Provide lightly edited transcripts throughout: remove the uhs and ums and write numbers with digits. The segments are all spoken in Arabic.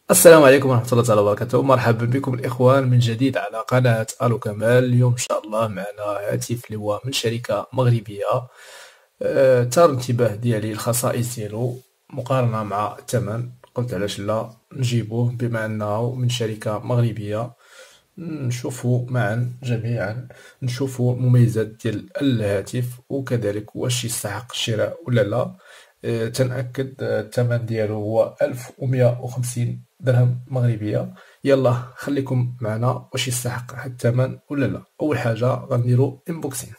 السلام عليكم ورحمة الله تعالى وبركاته. مرحبا بكم الإخوان من جديد على قناة ألو كمال. اليوم إن شاء الله معنا هاتف اللي هو من شركة مغربية. تار الانتباه ديالي الخصائص ديالو مقارنة مع الثمن، قلت علاش لا نجيبوه بما أنه من شركة مغربية. نشوفوا معا جميعا، نشوفوا المميزات ديال الهاتف وكذلك واش يستحق الشراء ولا لا. تنأكد الثمن ديالو هو 1150 درهم مغربية. يلا خليكم معنا واش يستحق هاد الثمن ولا لا. أول حاجة غنديرو انبوكسين.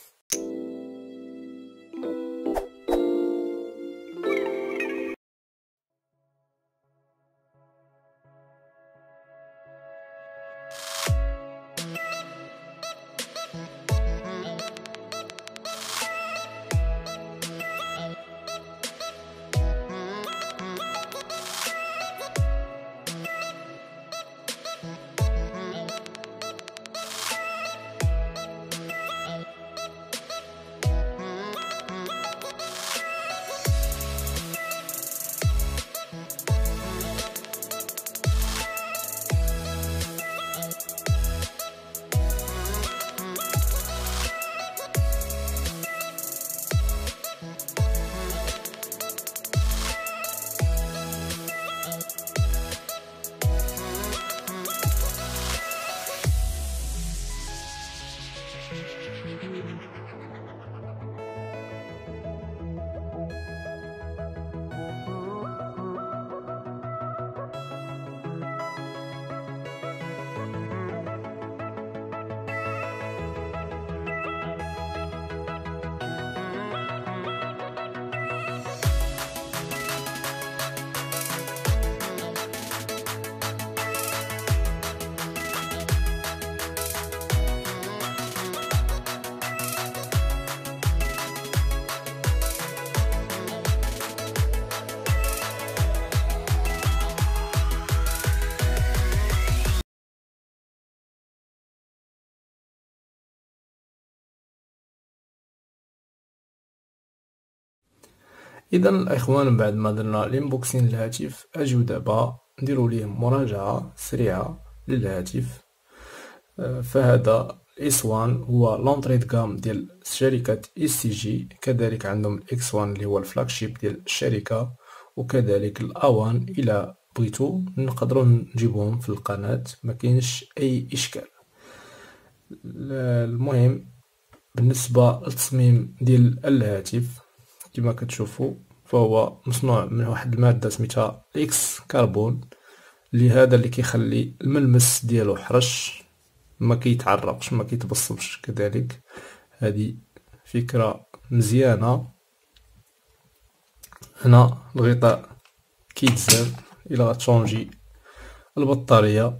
اذا الاخوان، بعد ما درنا الانبوكسين للهاتف اجيو دابا نديرو ليه مراجعة سريعة للهاتف. فهذا الاس 1 هو لونطري دو غام ديال شركة اس سي جي، كذلك عندهم الاكس 1 اللي هو الفلاغشيب ديال الشركة، وكذلك الا 1 الى بغيتو نقدروا نجيبوهم في القناة، ما كاينش اي اشكال. المهم بالنسبة للتصميم ديال الهاتف كما كتشوفوا فهو مصنوع من واحد المادة سميتها اكس كربون، اللي كيخلي الملمس ديالو حرش، ما كيتعرقش ما كيتبصمش. كذلك هذه فكرة مزيانة. هنا الغطاء كيتزال الى غتشونجي البطارية.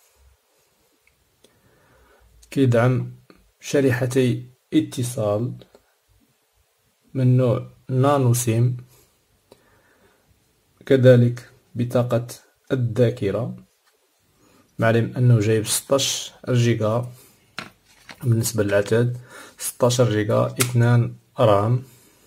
كيدعم شريحتي اتصال من نوع نانو سيم، كذلك بطاقة الذاكرة، معلم انه جايب 16 جيجا بالنسبة للعتاد، 16 جيجا 2 رام.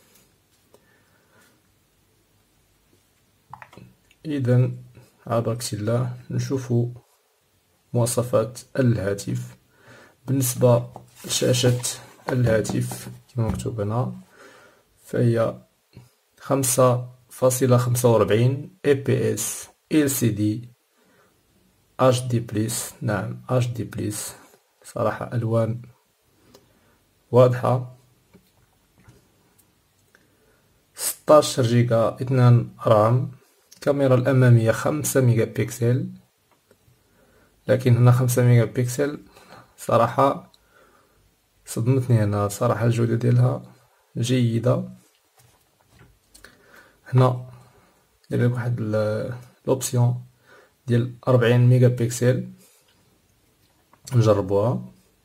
اذا على بركة الله نشوفوا مواصفات الهاتف. بالنسبة لشاشة الهاتف كما مكتوب هنا فهي 5.45 APS LCD HD بلس. نعم HD بلس، صراحة ألوان واضحة. 16 جيجا 2 رام. الكاميرا الأمامية 5 ميجا بكسل، لكن هنا 5 ميجا بكسل صراحة صدمتني أنا، صراحة الجودة ديالها جيدة. هنا ندير واحد لوبسيون ديال 40 ميجا بكسل، نجربوها.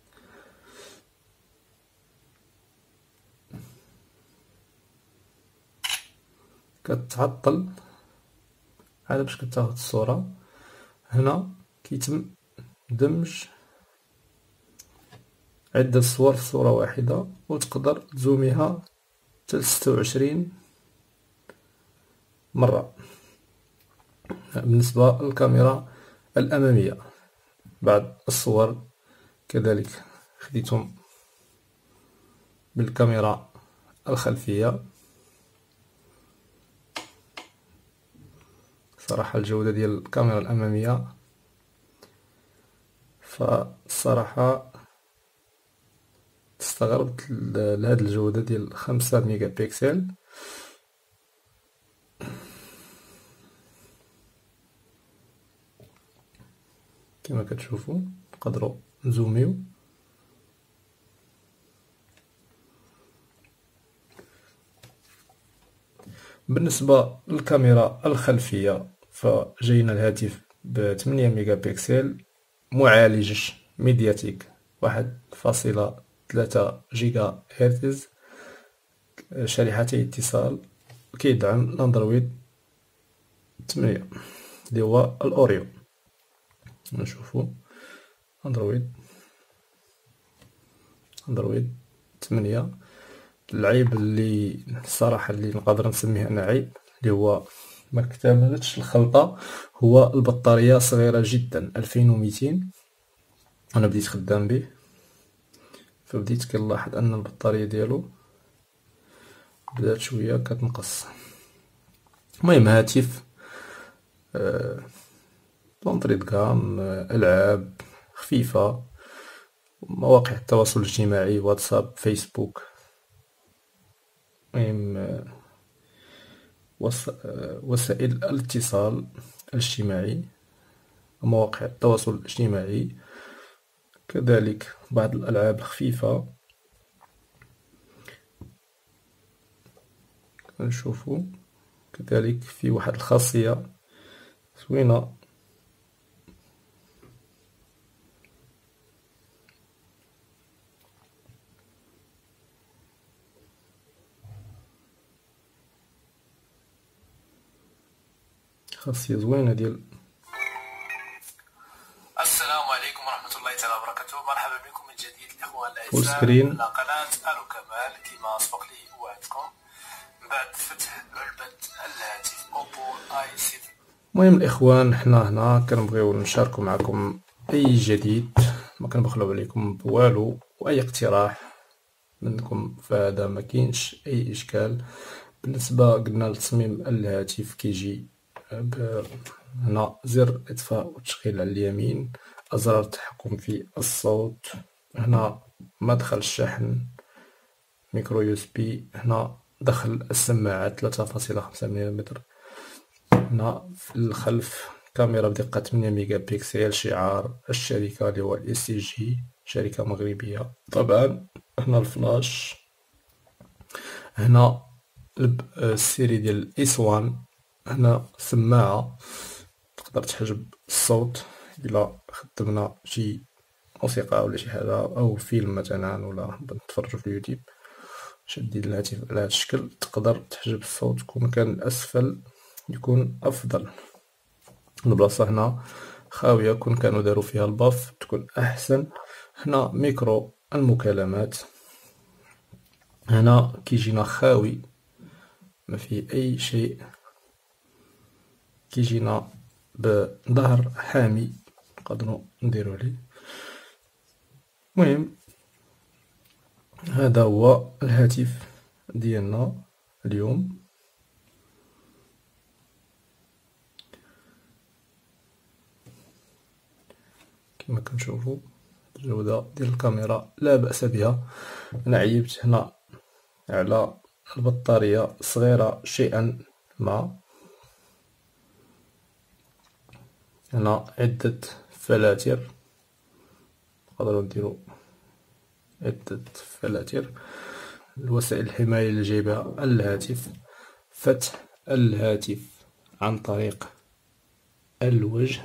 كتعطل هذا باش كتاخد الصورة. هنا كيتم دمج عدة صور في صورة واحدة، وتقدر تزوميها حتى ل26 مرة. بالنسبة للكاميرا الأمامية بعض الصور كذلك خديتهم بالكاميرا الخلفية. صراحة الجودة ديال الكاميرا الأمامية فالصراحة استغربت لهاد الجودة ديال 5 ميجا بكسل. كما كتشوفوا نقدروا نزوميو. بالنسبة للكاميرا الخلفية فجاينا الهاتف ب8 ميجا بكسل، معالج ميدياتيك 1.3 جيجا هرتز، شريحتي اتصال، كيدعم الاندرويد 8 اللي هو الاوريو. نشوفوا اندرويد 8. العيب اللي الصراحة اللي نقدر نسميه انا عيب اللي هو ما اكتملتش الخلطة هو البطارية صغيرة جدا 2200. انا بديت خدام به فبديت كنلاحظ ان البطارية ديالو بدات شوية كتنقص. المهم هاتف لونطري دكام، العاب خفيفة، مواقع التواصل الاجتماعي واتساب فيسبوك، المهم وسائل الاتصال الاجتماعي ومواقع التواصل الاجتماعي، كذلك بعض الألعاب الخفيفة. نشوفوا كذلك في واحد الخاصية زوينة ديال السلام عليكم ورحمة الله تعالى وبركاته. مرحبا بكم من جديد الإخوان فول الأعزاء سكرين. على قناة آلو كمال. كما سبق لي وعدتكم بعد فتح علبة الهاتف أوبو i7. المهم الإخوان حنا هنا كنبغيو نشاركو معكم أي جديد، ما كنبخلو عليكم بوالو، وأي اقتراح منكم فهذا ما كاينش أي إشكال. بالنسبة قلنا لتصميم الهاتف كيجي هنا زر إطفاء وتشغيل على اليمين، أزرار التحكم في الصوت، هنا مدخل الشحن، ميكرو يو اس بي، هنا دخل السماعات 3.5 ملم، هنا في الخلف كاميرا بدقة 8 ميجا بكسل، شعار الشركة اللي هو SCG، شركة مغربية طبعا. هنا الفلاش، هنا السيري ديال S1، هنا سماعة تقدر تحجب الصوت إلا خدمنا شي موسيقى ولا شي حاجة أو فيلم مثلا ولا نتفرجو في اليوتيوب. شديد الهاتف على هذا الشكل تقدر تحجب الصوت، يكون كان الأسفل يكون أفضل. البلاصة هنا خاوية، كون كانوا دارو فيها الباف تكون أحسن. هنا ميكرو المكالمات، هنا كيجينا خاوي ما فيه أي شيء، كيجينا بظهر حامي نقدروا نديرو عليه. المهم هذا هو الهاتف ديالنا اليوم. كما كنشوفوا الجودة ديال الكاميرا لا بأس بها. أنا عيبت هنا على البطارية صغيرة شيئا ما. هنا عدة فلاتر، نقدروا نديرو عدة فلاتر. الوسائل الحماية اللي جايبها الهاتف، فتح الهاتف عن طريق الوجه،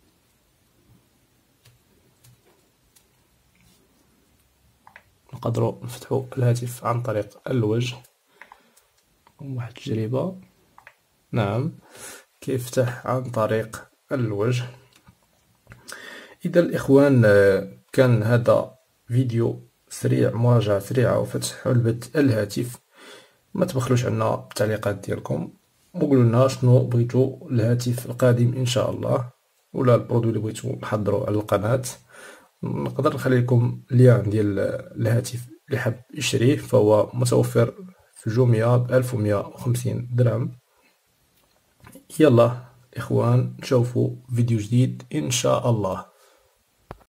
نقدروا نفتحوا الهاتف عن طريق الوجه. واحد التجربة، نعم كيفتح عن طريق الوجه. إذا الإخوان كان هذا فيديو سريع، مراجعة سريعة وفتح علبة الهاتف. ما تبخلوش عنا بالتعليقات ديالكم، وقولوا لنا شنو بغيتو الهاتف القادم ان شاء الله، ولا البرودوي اللي بغيتو نحضروا على القناة. نقدر نخلي لكم اللين ديال الهاتف اللي حاب يشريه، فهو متوفر في جوميا ب1150 درهم. يلا اخوان، نشوفوا فيديو جديد ان شاء الله.